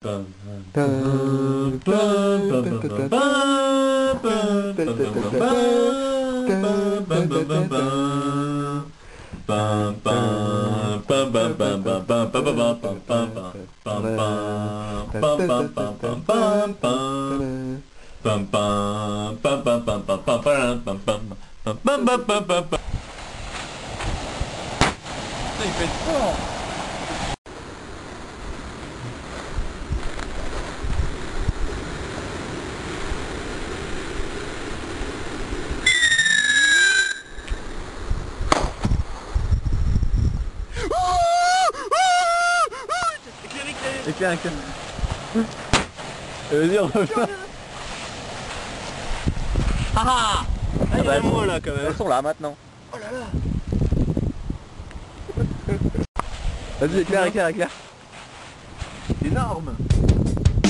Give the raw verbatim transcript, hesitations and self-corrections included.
Il fait fort. Éclair, éclair. Vas-y, on revient. Ah ah, il y a un mot là quand même. Elles sont là maintenant. Oh là là. Vas-y, éclair, éclair, éclair. Énorme.